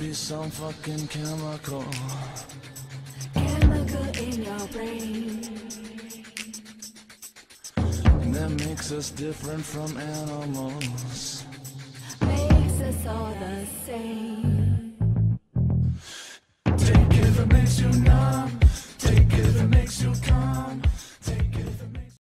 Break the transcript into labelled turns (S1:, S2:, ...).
S1: be some fucking chemical.
S2: Chemical in your brain
S1: that makes us different from animals.
S2: makes us all